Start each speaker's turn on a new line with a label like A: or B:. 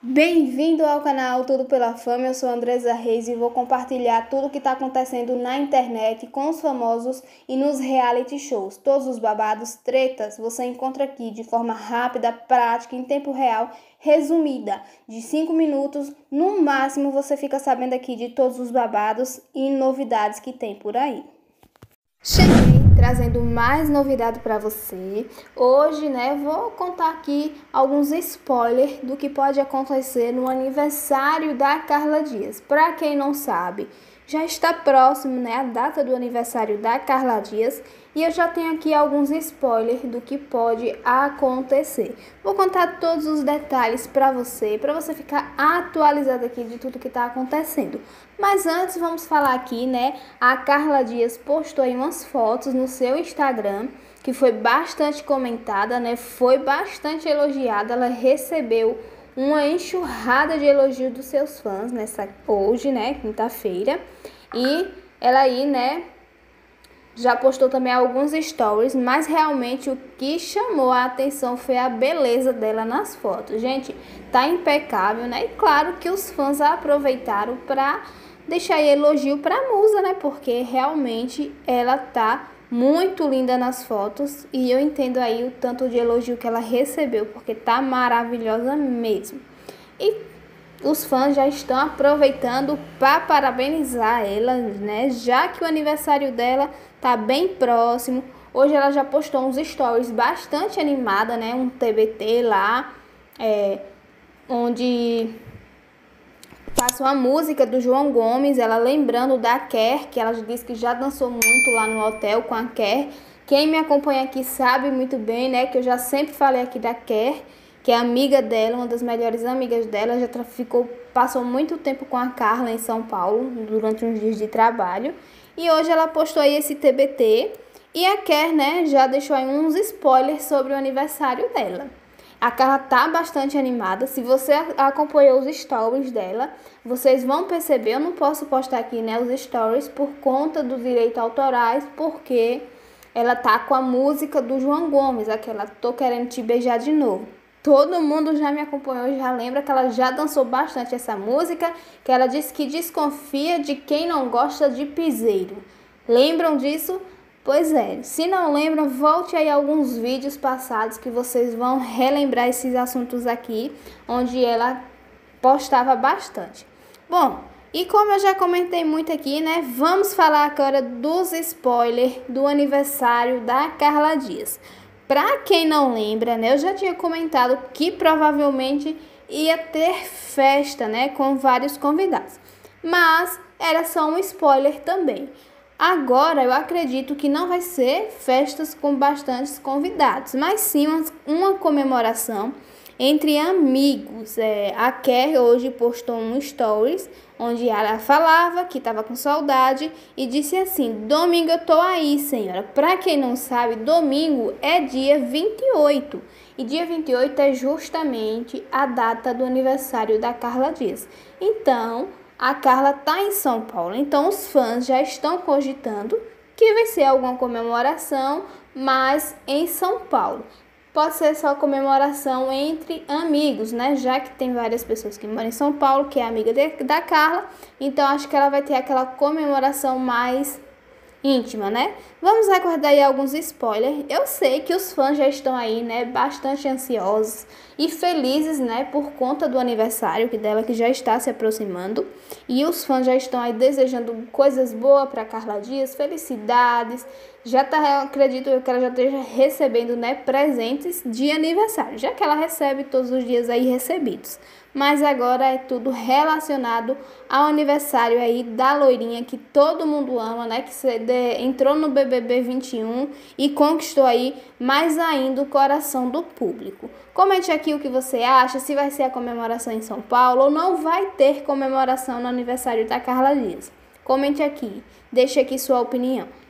A: Bem-vindo ao canal Tudo pela Fama, eu sou Andresa Reis e vou compartilhar tudo o que está acontecendo na internet com os famosos e nos reality shows. Todos os babados, tretas, você encontra aqui de forma rápida, prática, em tempo real, resumida, de 5 minutos, no máximo você fica sabendo aqui de todos os babados e novidades que tem por aí. Cheguei trazendo mais novidade para você. Hoje, vou contar aqui alguns spoilers do que pode acontecer no aniversário da Carla Dias. Para quem não sabe, já está próximo, a data do aniversário da Carla Dias e eu já tenho aqui alguns spoilers do que pode acontecer. Vou contar todos os detalhes para você ficar atualizado aqui de tudo que está acontecendo. Mas antes vamos falar aqui, a Carla Dias postou aí umas fotos no seu Instagram que foi bastante comentada, foi bastante elogiada, ela recebeu uma enxurrada de elogios dos seus fãs hoje, quinta-feira. E ela aí, já postou também alguns stories, mas realmente o que chamou a atenção foi a beleza dela nas fotos. Gente, tá impecável, E claro que os fãs aproveitaram para deixar aí elogio para a musa, Porque realmente ela tá muito linda nas fotos e eu entendo aí o tanto de elogio que ela recebeu, porque tá maravilhosa mesmo. E os fãs já estão aproveitando para parabenizar ela, já que o aniversário dela tá bem próximo. Hoje ela já postou uns stories bastante animada, um TBT lá, onde passa uma música do João Gomes, ela lembrando da Kerr, que ela disse que já dançou muito lá no hotel com a Kerr. Quem me acompanha aqui sabe muito bem, que eu já sempre falei aqui da Kerr, que é amiga dela, uma das melhores amigas dela, já passou muito tempo com a Carla em São Paulo, durante uns dias de trabalho. E hoje ela postou aí esse TBT e a Kerr, já deixou aí uns spoilers sobre o aniversário dela. A Carla tá bastante animada. Se você acompanhou os stories dela, vocês vão perceber. Eu não posso postar aqui, os stories por conta dos direitos autorais, porque ela tá com a música do João Gomes, aquela Tô Querendo Te Beijar de Novo. Todo mundo já me acompanhou, já lembra que ela já dançou bastante essa música, que ela disse que desconfia de quem não gosta de piseiro. Lembram disso? Pois é, se não lembram, volte aí a alguns vídeos passados que vocês vão relembrar esses assuntos aqui, onde ela postava bastante. Bom, e como eu já comentei muito aqui, vamos falar agora dos spoilers do aniversário da Carla Dias. Pra quem não lembra, eu já tinha comentado que provavelmente ia ter festa, com vários convidados. Mas era só um spoiler também. Agora eu acredito que não vai ser festas com bastantes convidados, mas sim uma comemoração entre amigos. A Kerr hoje postou um stories onde ela falava que estava com saudade e disse assim: domingo eu tô aí, senhora. Para quem não sabe, domingo é dia 28 e dia 28 é justamente a data do aniversário da Carla Dias. Então a Carla tá em São Paulo, então os fãs já estão cogitando que vai ser alguma comemoração, mas em São Paulo. Pode ser só comemoração entre amigos, já que tem várias pessoas que moram em São Paulo, que é amiga da Carla, então acho que ela vai ter aquela comemoração mais íntima, Vamos aguardar aí alguns spoilers. Eu sei que os fãs já estão aí, bastante ansiosos e felizes, por conta do aniversário dela que já está se aproximando. E os fãs já estão aí desejando coisas boas para Carla Dias, felicidades. Acredito que ela já esteja recebendo, presentes de aniversário, já que ela recebe todos os dias aí recebidos. Mas agora é tudo relacionado ao aniversário aí da loirinha que todo mundo ama, que entrou no BBB 21 e conquistou aí mais ainda o coração do público. Comente aqui o que você acha, se vai ser a comemoração em São Paulo ou não vai ter comemoração no aniversário da Carla Dias. Comente aqui, deixe aqui sua opinião.